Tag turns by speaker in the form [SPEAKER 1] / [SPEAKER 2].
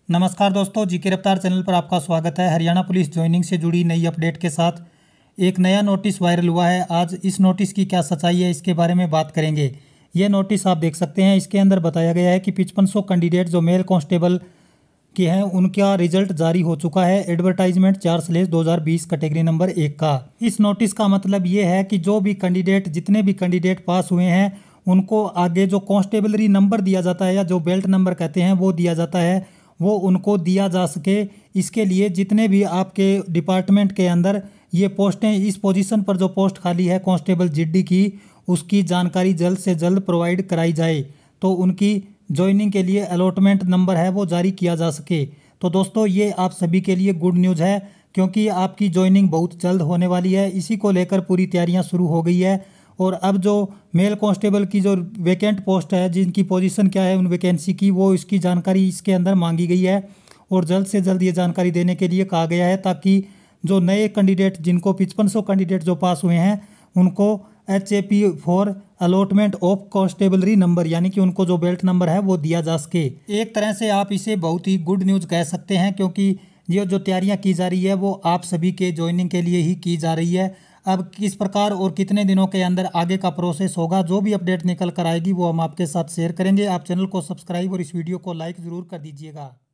[SPEAKER 1] नमस्कार दोस्तों, जीके रफ्तार चैनल पर आपका स्वागत है। हरियाणा पुलिस ज्वाइनिंग से जुड़ी नई अपडेट के साथ एक नया नोटिस वायरल हुआ है। आज इस नोटिस की क्या सच्चाई है, इसके बारे में बात करेंगे। ये नोटिस आप देख सकते हैं। इसके अंदर बताया गया है कि 5500 कैंडिडेट जो मेल कांस्टेबल के हैं उनका रिजल्ट जारी हो चुका है। एडवर्टाइजमेंट 4/2020 कैटेगरी नंबर 1 का। इस नोटिस का मतलब ये है कि जो भी कैंडिडेट जितने भी कैंडिडेट पास हुए हैं उनको आगे जो कांस्टेबलरी नंबर दिया जाता है या जो बेल्ट नंबर कहते हैं वो दिया जाता है, वो उनको दिया जा सके। इसके लिए जितने भी आपके डिपार्टमेंट के अंदर ये पोस्टें, इस पोजीशन पर जो पोस्ट खाली है कांस्टेबल जीडी की, उसकी जानकारी जल्द से जल्द प्रोवाइड कराई जाए तो उनकी ज्वाइनिंग के लिए अलॉटमेंट नंबर है वो जारी किया जा सके। तो दोस्तों ये आप सभी के लिए गुड न्यूज़ है, क्योंकि आपकी ज्वाइनिंग बहुत जल्द होने वाली है। इसी को लेकर पूरी तैयारियां शुरू हो गई है। और अब जो मेल कांस्टेबल की जो वैकेंट पोस्ट है, जिनकी पोजीशन क्या है उन वैकेंसी की, वो इसकी जानकारी इसके अंदर मांगी गई है और जल्द से जल्द ये जानकारी देने के लिए कहा गया है, ताकि जो नए कैंडिडेट जिनको 5500 कैंडिडेट जो पास हुए हैं उनको HAP for allotment of constabulary number यानी कि उनको जो बेल्ट नंबर है वो दिया जा सके। एक तरह से आप इसे बहुत ही गुड न्यूज़ कह सकते हैं, क्योंकि ये जो तैयारियां की जा रही है वो आप सभी के ज्वाइनिंग के लिए ही की जा रही है। अब किस प्रकार और कितने दिनों के अंदर आगे का प्रोसेस होगा, जो भी अपडेट निकल कर आएगी वो हम आपके साथ शेयर करेंगे। आप चैनल को सब्सक्राइब और इस वीडियो को लाइक ज़रूर कर दीजिएगा।